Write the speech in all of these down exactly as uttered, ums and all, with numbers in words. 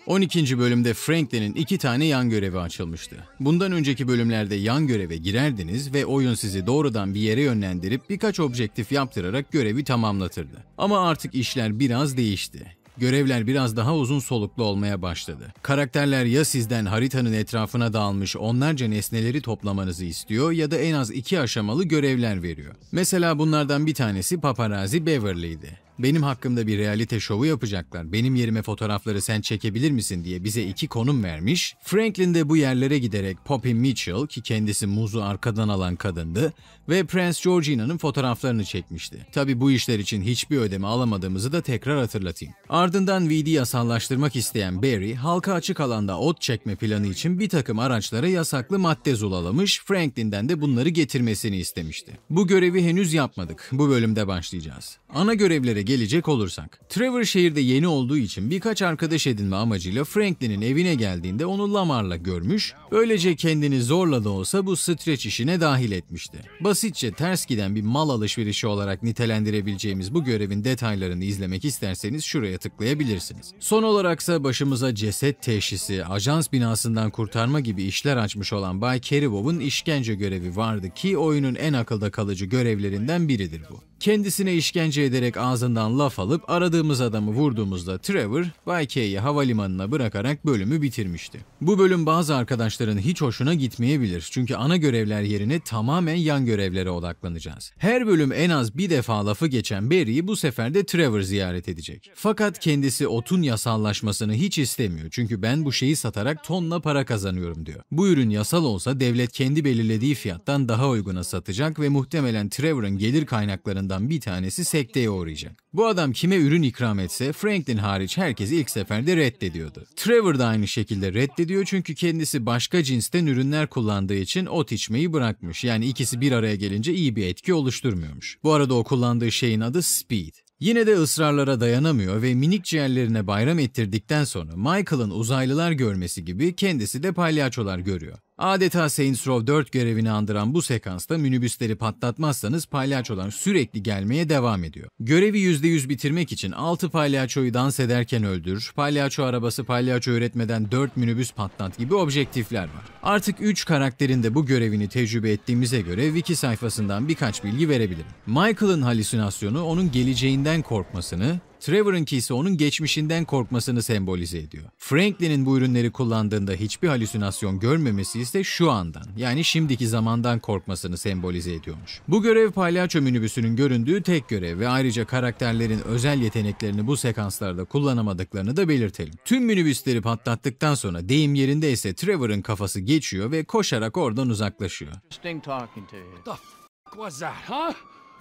on ikinci bölümde Franklin'in iki tane yan görevi açılmıştı. Bundan önceki bölümlerde yan göreve girerdiniz ve oyun sizi doğrudan bir yere yönlendirip birkaç objektif yaptırarak görevi tamamlatırdı. Ama artık işler biraz değişti. Görevler biraz daha uzun soluklu olmaya başladı. Karakterler ya sizden haritanın etrafına dağılmış onlarca nesneleri toplamanızı istiyor ya da en az iki aşamalı görevler veriyor. Mesela bunlardan bir tanesi Paparazzi Beverly'ydi. Benim hakkımda bir realite şovu yapacaklar, benim yerime fotoğrafları sen çekebilir misin diye bize iki konum vermiş. Franklin de bu yerlere giderek Poppy Mitchell, ki kendisi muzu arkadan alan kadındı, ve Prince Georgina'nın fotoğraflarını çekmişti. Tabi bu işler için hiçbir ödeme alamadığımızı da tekrar hatırlatayım. Ardından V D yasallaştırmak isteyen Barry, halka açık alanda ot çekme planı için bir takım araçlara yasaklı madde zulalamış, Franklin'den de bunları getirmesini istemişti. Bu görevi henüz yapmadık, bu bölümde başlayacağız. Ana görevlere gelecek olursak, Trevor şehirde yeni olduğu için birkaç arkadaş edinme amacıyla Franklin'in evine geldiğinde onu Lamar'la görmüş, böylece kendini zorla da olsa bu stretch işine dahil etmişti. Basitçe ters giden bir mal alışverişi olarak nitelendirebileceğimiz bu görevin detaylarını izlemek isterseniz şuraya tıklayabilirsiniz. Son olaraksa başımıza ceset teşhisi, ajans binasından kurtarma gibi işler açmış olan Bay Keribov'un işkence görevi vardı ki oyunun en akılda kalıcı görevlerinden biridir bu. Kendisine işkence ederek ağzından laf alıp aradığımız adamı vurduğumuzda Trevor, Bay K'yi havalimanına bırakarak bölümü bitirmişti. Bu bölüm bazı arkadaşların hiç hoşuna gitmeyebilir çünkü ana görevler yerine tamamen yan görevlere odaklanacağız. Her bölüm en az bir defa lafı geçen Barry'i bu sefer de Trevor ziyaret edecek. Fakat kendisi otun yasallaşmasını hiç istemiyor çünkü ben bu şeyi satarak tonla para kazanıyorum diyor. Bu ürün yasal olsa devlet kendi belirlediği fiyattan daha uyguna satacak ve muhtemelen Trevor'ın gelir kaynaklarından bir tanesi sekteye uğrayacak. Bu adam kime ürün ikram etse Franklin hariç herkesi ilk seferde reddediyordu. Trevor da aynı şekilde reddediyor çünkü kendisi başka cinsten ürünler kullandığı için ot içmeyi bırakmış. Yani ikisi bir araya gelince iyi bir etki oluşturmuyormuş. Bu arada o kullandığı şeyin adı Speed. Yine de ısrarlara dayanamıyor ve minik ciğerlerine bayram ettirdikten sonra Michael'ın uzaylılar görmesi gibi kendisi de palyaçolar görüyor. Adeta Saints Row dört görevini andıran bu sekansta minibüsleri patlatmazsanız palyaçolar sürekli gelmeye devam ediyor. Görevi yüzde yüz bitirmek için altı palyaçoyu dans ederken öldür, palyaço arabası palyaço üretmeden dört minibüs patlat gibi objektifler var. Artık üç karakterin de bu görevini tecrübe ettiğimize göre wiki sayfasından birkaç bilgi verebilirim. Michael'ın halüsinasyonu onun geleceğinden korkmasını, Trevor'ınki ise onun geçmişinden korkmasını sembolize ediyor. Franklin'in bu ürünleri kullandığında hiçbir halüsinasyon görmemesi ise şu andan, yani şimdiki zamandan korkmasını sembolize ediyormuş. Bu görev palyaço minibüsünün göründüğü tek görev ve ayrıca karakterlerin özel yeteneklerini bu sekanslarda kullanamadıklarını da belirtelim. Tüm minibüsleri patlattıktan sonra deyim yerinde ise Trevor'ın kafası geçiyor ve koşarak oradan uzaklaşıyor. Sting talking to you. What the f was that, huh?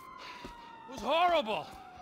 It was horrible.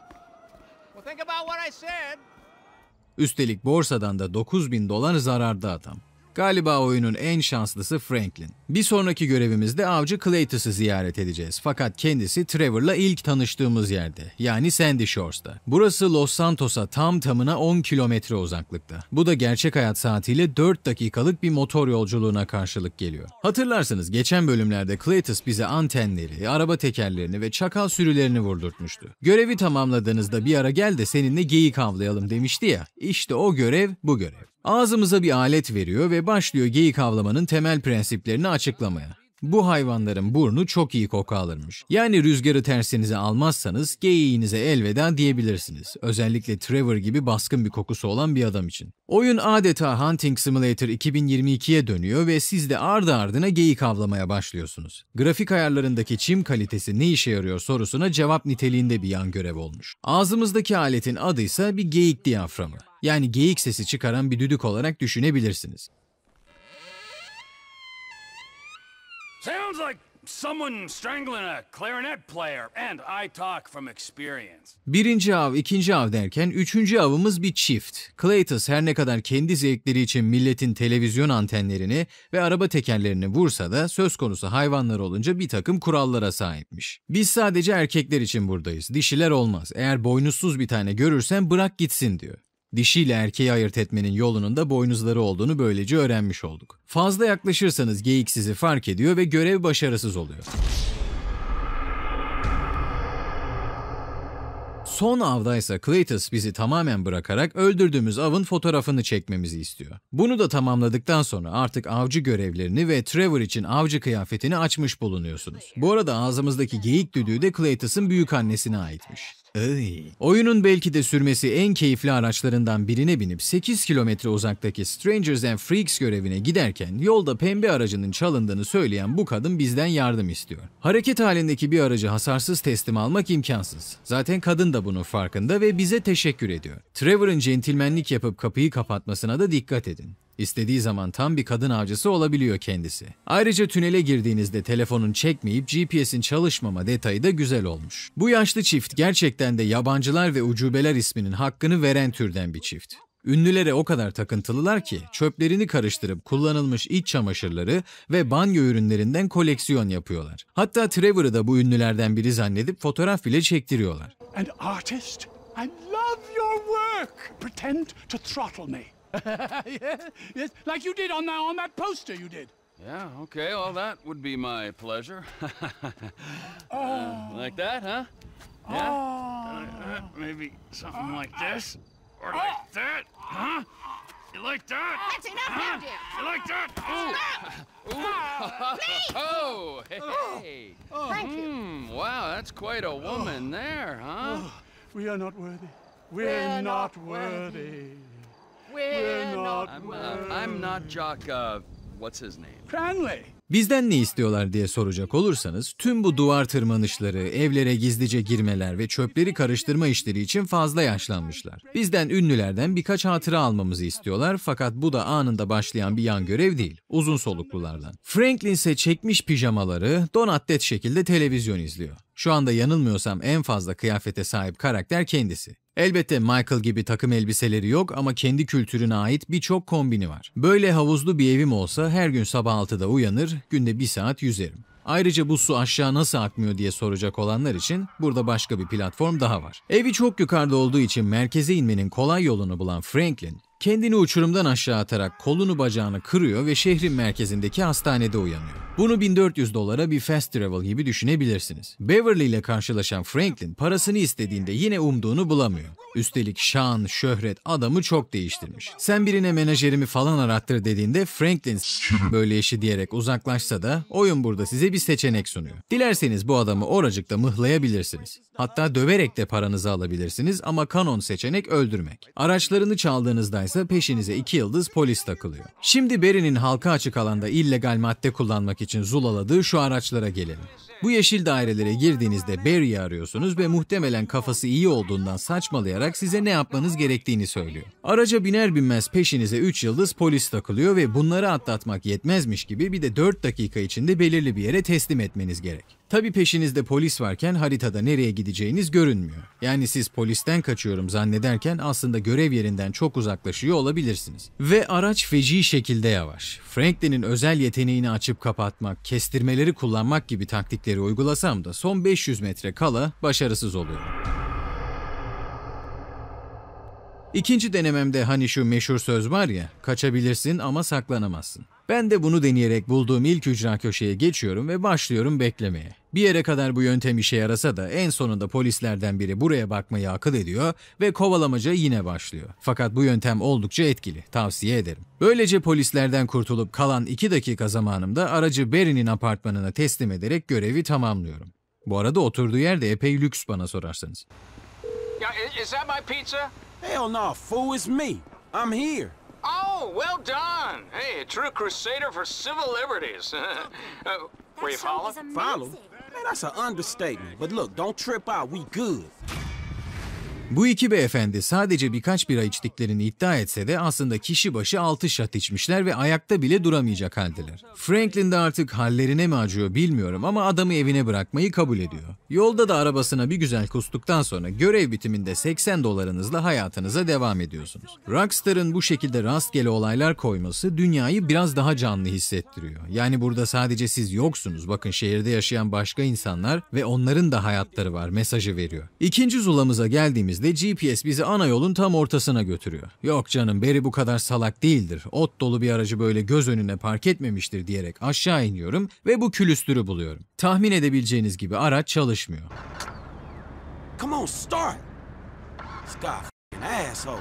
Well, think about what I said. Üstelik borsadan da dokuz bin dolar zararda adam. Galiba oyunun en şanslısı Franklin. Bir sonraki görevimizde avcı Cletus'u ziyaret edeceğiz. Fakat kendisi Trevor'la ilk tanıştığımız yerde, yani Sandy Shores'ta. Burası Los Santos'a tam tamına on kilometre uzaklıkta. Bu da gerçek hayat saatiyle dört dakikalık bir motor yolculuğuna karşılık geliyor. Hatırlarsınız geçen bölümlerde Cletus bize antenleri, araba tekerlerini ve çakal sürülerini vurdurtmuştu. Görevi tamamladığınızda bir ara gel de seninle geyik avlayalım demişti ya. İşte o görev bu görev. Ağzımıza bir alet veriyor ve başlıyor geyik avlamanın temel prensiplerini açıklamaya. Bu hayvanların burnu çok iyi koku alırmış. Yani rüzgarı tersinize almazsanız geyiğinize elveda diyebilirsiniz. Özellikle Trevor gibi baskın bir kokusu olan bir adam için. Oyun adeta Hunting Simulator iki bin yirmi ikiye dönüyor ve siz de ardı ardına geyik avlamaya başlıyorsunuz. Grafik ayarlarındaki çim kalitesi ne işe yarıyor sorusuna cevap niteliğinde bir yan görev olmuş. Ağzımızdaki aletin adıysa bir geyik diyaframı. Yani geyik sesi çıkaran bir düdük olarak düşünebilirsiniz. Sounds like someone strangling a clarinet player, and I talk from experience. Birinci av, ikinci av derken üçüncü avımız bir çift. Cletus her ne kadar kendi zevkleri için milletin televizyon antenlerini ve araba tekerlerini vursa da söz konusu hayvanlar olunca bir takım kurallara sahipmiş. Biz sadece erkekler için buradayız, dişiler olmaz. Eğer boynuzsuz bir tane görürsen bırak gitsin diyor. Dişiyle erkeği ayırt etmenin yolunun da boynuzları olduğunu böylece öğrenmiş olduk. Fazla yaklaşırsanız geyik sizi fark ediyor ve görev başarısız oluyor. Son avdaysa Cletus bizi tamamen bırakarak öldürdüğümüz avın fotoğrafını çekmemizi istiyor. Bunu da tamamladıktan sonra artık avcı görevlerini ve Trevor için avcı kıyafetini açmış bulunuyorsunuz. Bu arada ağzımızdaki geyik düdüğü de Cletus'ın büyükannesine aitmiş. Ay. Oyunun belki de sürmesi en keyifli araçlarından birine binip sekiz kilometre uzaktaki Strangers and Freaks görevine giderken yolda pembe aracının çalındığını söyleyen bu kadın bizden yardım istiyor. Hareket halindeki bir aracı hasarsız teslim almak imkansız. Zaten kadın da bunun farkında ve bize teşekkür ediyor. Trevor'ın centilmenlik yapıp kapıyı kapatmasına da dikkat edin. İstediği zaman tam bir kadın avcısı olabiliyor kendisi. Ayrıca tünele girdiğinizde telefonun çekmeyip G P S'in çalışmama detayı da güzel olmuş. Bu yaşlı çift gerçekten de Yabancılar ve Ucubeler isminin hakkını veren türden bir çift. Ünlülere o kadar takıntılılar ki çöplerini karıştırıp kullanılmış iç çamaşırları ve banyo ürünlerinden koleksiyon yapıyorlar. Hatta Trevor'ı da bu ünlülerden biri zannedip fotoğraf bile çektiriyorlar. An artist? I love your work. Pretend to throttle me. yes, yes, like you did on that on that poster you did. Yeah, okay, well that would be my pleasure. uh, like that, huh? Yeah? Oh. Like that, maybe something like this? Or like that, huh? You like that? That's enough huh? now, dear. You like that? Ooh! Ooh! Oh, hey, hey! Thank you. Hmm, wow, that's quite a woman there, huh? We are not worthy. We're, We're not, not worthy. worthy. We're We're not not I'm, uh, I'm not Jock, uh, what's his name? Cranley. Bizden ne istiyorlar diye soracak olursanız tüm bu duvar tırmanışları, evlere gizlice girmeler ve çöpleri karıştırma işleri için fazla yaşlanmışlar. Bizden ünlülerden birkaç hatıra almamızı istiyorlar fakat bu da anında başlayan bir yan görev değil, uzun soluklulardan. Franklin ise çekmiş pijamaları don atlet şekilde televizyon izliyor. Şu anda yanılmıyorsam en fazla kıyafete sahip karakter kendisi. Elbette Michael gibi takım elbiseleri yok ama kendi kültürüne ait birçok kombini var. Böyle havuzlu bir evim olsa her gün sabah altıda uyanır, günde bir saat yüzerim. Ayrıca bu su aşağı nasıl akmıyor diye soracak olanlar için burada başka bir platform daha var. Evi çok yukarıda olduğu için merkeze inmenin kolay yolunu bulan Franklin, kendini uçurumdan aşağı atarak kolunu bacağını kırıyor ve şehrin merkezindeki hastanede uyanıyor. Bunu bin dört yüz dolara bir fast travel gibi düşünebilirsiniz. Beverly ile karşılaşan Franklin parasını istediğinde yine umduğunu bulamıyor. Üstelik şan, şöhret adamı çok değiştirmiş. Sen birine menajerimi falan arattır dediğinde Franklin böyle işi diyerek uzaklaşsa da oyun burada size bir seçenek sunuyor. Dilerseniz bu adamı oracıkta mıhlayabilirsiniz. Hatta döverek de paranızı alabilirsiniz ama kanon seçenek öldürmek. Araçlarını çaldığınızda ise peşinize iki yıldız polis takılıyor. Şimdi Barry'nin halka açık alanda illegal madde kullanmak için zulaladığı şu araçlara gelelim. Bu yeşil dairelere girdiğinizde Barry'i arıyorsunuz ve muhtemelen kafası iyi olduğundan saçmalayarak size ne yapmanız gerektiğini söylüyor. Araca biner binmez peşinize üç yıldız polis takılıyor ve bunları atlatmak yetmezmiş gibi bir de dört dakika içinde belirli bir yere teslim etmeniz gerek. Tabii peşinizde polis varken haritada nereye gideceğiniz görünmüyor. Yani siz polisten kaçıyorum zannederken aslında görev yerinden çok uzaklaşıyor olabilirsiniz. Ve araç feci şekilde yavaş. Franklin'in özel yeteneğini açıp kapatmak, kestirmeleri kullanmak gibi taktikleri uygulasam da son beş yüz metre kala başarısız oluyorum. İkinci denememde hani şu meşhur söz var ya, kaçabilirsin ama saklanamazsın. Ben de bunu deneyerek bulduğum ilk ücra köşeye geçiyorum ve başlıyorum beklemeye. Bir yere kadar bu yöntem işe yarasa da en sonunda polislerden biri buraya bakmayı akıl ediyor ve kovalamaca yine başlıyor. Fakat bu yöntem oldukça etkili, tavsiye ederim. Böylece polislerden kurtulup kalan iki dakika zamanımda aracı Barry'nin apartmanına teslim ederek görevi tamamlıyorum. Bu arada oturduğu yer de epey lüks bana sorarsanız. Yeah, i- is that my pizza? Hell no, fool, it's me. I'm here. Oh, well done. Hey, a true crusader for civil liberties. uh, were you following? Follow? Man, that's an understatement. But look, don't trip out. We good. Bu iki beyefendi sadece birkaç bira içtiklerini iddia etse de aslında kişi başı altı şat içmişler ve ayakta bile duramayacak haldeler. Franklin de artık hallerine mi acıyor bilmiyorum ama adamı evine bırakmayı kabul ediyor. Yolda da arabasına bir güzel kustuktan sonra görev bitiminde seksen dolarınızla hayatınıza devam ediyorsunuz. Rockstar'ın bu şekilde rastgele olaylar koyması dünyayı biraz daha canlı hissettiriyor. Yani burada sadece siz yoksunuz, bakın şehirde yaşayan başka insanlar ve onların da hayatları var mesajı veriyor. İkinci zulamıza geldiğimiz G P S bizi ana yolun tam ortasına götürüyor. Yok canım, Barry bu kadar salak değildir. Ot dolu bir aracı böyle göz önüne park etmemiştir diyerek aşağı iniyorum ve bu külüstürü buluyorum. Tahmin edebileceğiniz gibi araç çalışmıyor. Come on, start. This guy f***ing asshole.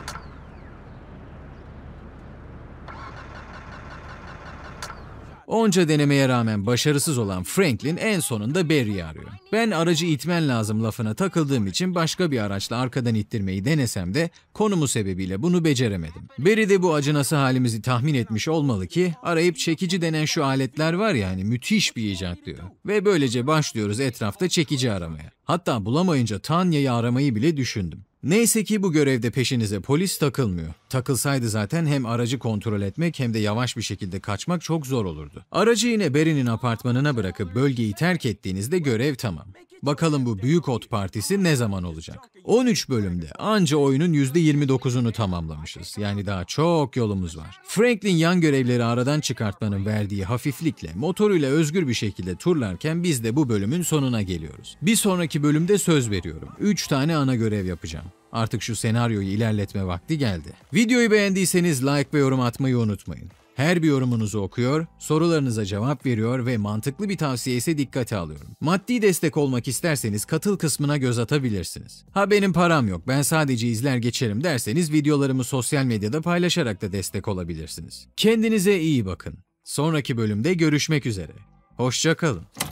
Onca denemeye rağmen başarısız olan Franklin en sonunda Barry'i arıyor. Ben aracı itmen lazım lafına takıldığım için başka bir araçla arkadan ittirmeyi denesem de konumu sebebiyle bunu beceremedim. Barry de bu acınası halimizi tahmin etmiş olmalı ki arayıp çekici denen şu aletler var ya hani müthiş bir icat diyor. Ve böylece başlıyoruz etrafta çekici aramaya. Hatta bulamayınca Tanya'yı aramayı bile düşündüm. Neyse ki bu görevde peşinize polis takılmıyor. Takılsaydı zaten hem aracı kontrol etmek hem de yavaş bir şekilde kaçmak çok zor olurdu. Aracı yine Barry'nin apartmanına bırakıp bölgeyi terk ettiğinizde görev tamam. Bakalım bu büyük ot partisi ne zaman olacak? on üç bölümde anca oyunun yüzde yirmi dokuzunu tamamlamışız. Yani daha çok yolumuz var. Franklin yan görevleri aradan çıkartmanın verdiği hafiflikle motoruyla özgür bir şekilde turlarken biz de bu bölümün sonuna geliyoruz. Bir sonraki bölümde söz veriyorum. üç tane ana görev yapacağım. Artık şu senaryoyu ilerletme vakti geldi. Videoyu beğendiyseniz like ve yorum atmayı unutmayın. Her bir yorumunuzu okuyor, sorularınıza cevap veriyor ve mantıklı bir tavsiye ise dikkate alıyorum. Maddi destek olmak isterseniz katıl kısmına göz atabilirsiniz. Ha benim param yok, ben sadece izler geçerim derseniz videolarımı sosyal medyada paylaşarak da destek olabilirsiniz. Kendinize iyi bakın. Sonraki bölümde görüşmek üzere. Hoşça kalın.